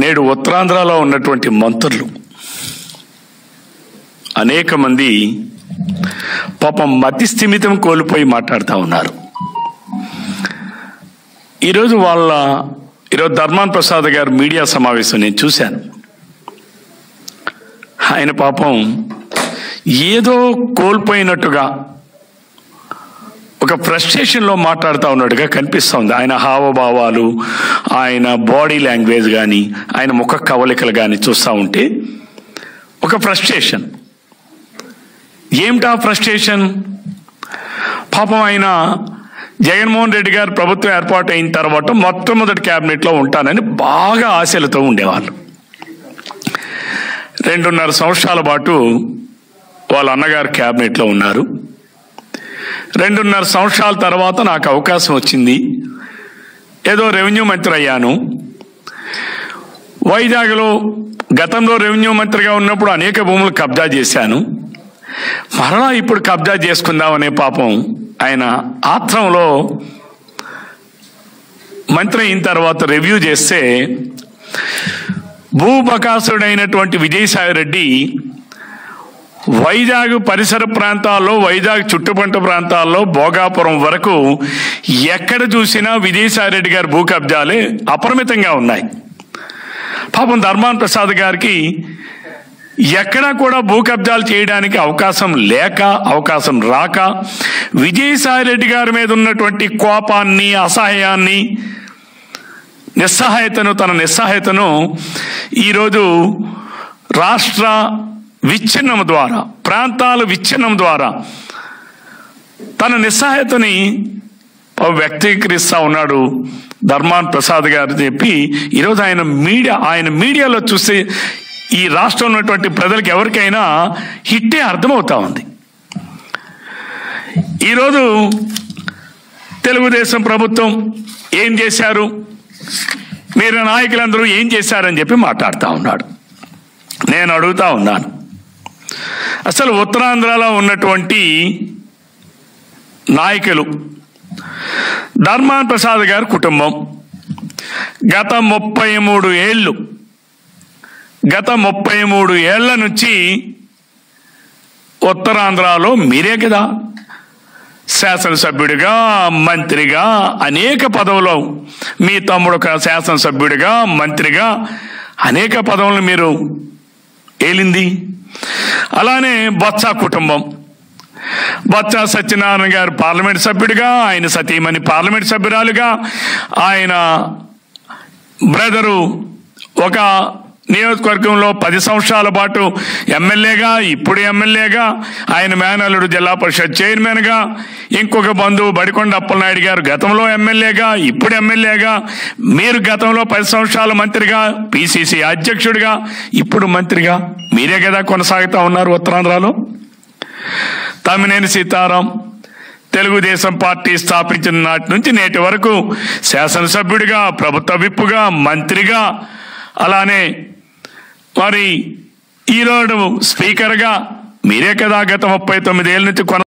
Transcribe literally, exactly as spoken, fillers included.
నేడు ఉత్తరాంధ్రలో ఉన్నటువంటి మంత్రులు అనేక మంది పాపం మతి స్థిమితం కోల్పోయి మాట్లాడుతూ ఉన్నారు. ఈరోజు వాళ్ళ ఈరోజు ధర్మాన ప్రసాద్ గారు మీడియా సమావేశం నేను చూశాను. ఆయన పాపం ఏదో కోల్పోయినట్టుగా ఒక ఫ్రస్ట్రేషన్లో మాట్లాడుతూ ఉన్నట్టుగా కనిపిస్తుంది. ఆయన హావభావాలు, ఆయన బాడీ లాంగ్వేజ్ కానీ, ఆయన ముఖ కవలికలు కానీ చూస్తూ ఉంటే ఒక ఫ్రస్ట్రేషన్. ఏమిటా ఫ్రస్ట్రేషన్? పాపం ఆయన జగన్మోహన్ రెడ్డి గారు ప్రభుత్వం ఏర్పాటు అయిన తర్వాత మొట్టమొదటి క్యాబినెట్లో ఉంటానని బాగా ఆశలతో ఉండేవాళ్ళు. రెండున్నర సంవత్సరాల పాటు వాళ్ళ అన్నగారు క్యాబినెట్లో ఉన్నారు. రెండున్నర సంవత్సరాల తర్వాత నాకు అవకాశం వచ్చింది. ఏదో రెవెన్యూ మంత్రి అయ్యాను. వైజాగ్లో గతంలో రెవెన్యూ మంత్రిగా ఉన్నప్పుడు అనేక భూములు కబ్జా చేశాను. మరలా ఇప్పుడు కబ్జా చేసుకుందామనే పాపం ఆయన ఆత్రంలో మంత్రి అయిన తర్వాత రివ్యూ చేస్తే భూబకాసుడైనటువంటి విజయసాయి రెడ్డి వైజాగ్ పరిసర ప్రాంతాల్లో, వైజాగ్ చుట్టుపంట ప్రాంతాల్లో భోగాపురం వరకు ఎక్కడ చూసినా విజయసాయి రెడ్డి గారి భూ కబ్జాలే అపరిమితంగా ఉన్నాయి. పాపం ధర్మాన ప్రసాద్ గారికి ఎక్కడా కూడా భూ కబ్జాలు చేయడానికి అవకాశం లేక, అవకాశం రాక, విజయసాయి రెడ్డి గారి మీద ఉన్నటువంటి కోపాన్ని, అసహాయాన్ని, నిస్సహాయతను తన నిస్సహాయతను ఈరోజు రాష్ట్ర విచ్ఛిన్నం ద్వారా, ప్రాంతాల విచ్ఛిన్నం ద్వారా తన నిస్సహాయతని వ్యక్తీకరిస్తూ ఉన్నాడు ధర్మాన ప్రసాద్ గారు చెప్పి ఈరోజు ఆయన మీడియా ఆయన మీడియాలో చూస్తే ఈ రాష్ట్రంలో ఉన్నటువంటి ప్రజలకు ఎవరికైనా హిట్టే అర్థమవుతా ఉంది. ఈరోజు తెలుగుదేశం ప్రభుత్వం ఏం చేశారు, మీరు నాయకులందరూ ఏం చేశారని చెప్పి మాట్లాడుతూ ఉన్నాడు. నేను అడుగుతా ఉన్నాను, అసలు ఉత్తరాంధ్రలో ఉన్నటువంటి నాయకులు, ధర్మాన ప్రసాద్ గారి కుటుంబం గత ముప్పై మూడు ఏళ్ళు గత ముప్పై మూడు ఏళ్ల నుంచి ఉత్తరాంధ్రలో మీరే కదా శాసనసభ్యుడిగా, మంత్రిగా, అనేక పదవులు, మీ తమ్ముడు ఒక శాసనసభ్యుడిగా, మంత్రిగా అనేక పదవులు మీరు ఏలింది. అలానే బొత్స కుటుంబం, బొత్స సత్యనారాయణ గారు పార్లమెంట్ సభ్యుడిగా, ఆయన సతీమణి పార్లమెంట్ సభ్యురాలుగా, ఆయన బ్రదరు ఒక నియోజకవర్గంలో పది సంవత్సరాల పాటు ఎమ్మెల్యేగా, ఇప్పుడు ఎమ్మెల్యేగా, ఆయన మేనల్లుడు జిల్లా పరిషత్ చైర్మన్గా, ఇంకొక బంధువు బడికొండ అప్పలనాయుడు గారు గతంలో ఎమ్మెల్యేగా, ఇప్పుడు ఎమ్మెల్యేగా, మీరు గతంలో పది సంవత్సరాల మంత్రిగా, పిసిసి అధ్యక్షుడిగా, ఇప్పుడు మంత్రిగా మీరే కదా కొనసాగుతూ ఉన్నారు ఉత్తరాంధ్రలో. తమ్మినేని సీతారాం తెలుగుదేశం పార్టీ స్థాపించిన నాటి నుంచి నేటి వరకు శాసనసభ్యుడిగా, ప్రభుత్వ విప్పుగా, మంత్రిగా, అలానే మరి ఈరోజు స్పీకర్గా మీరే కదా గత ముప్పై తొమ్మిది ఏళ్ళ నుంచి కొన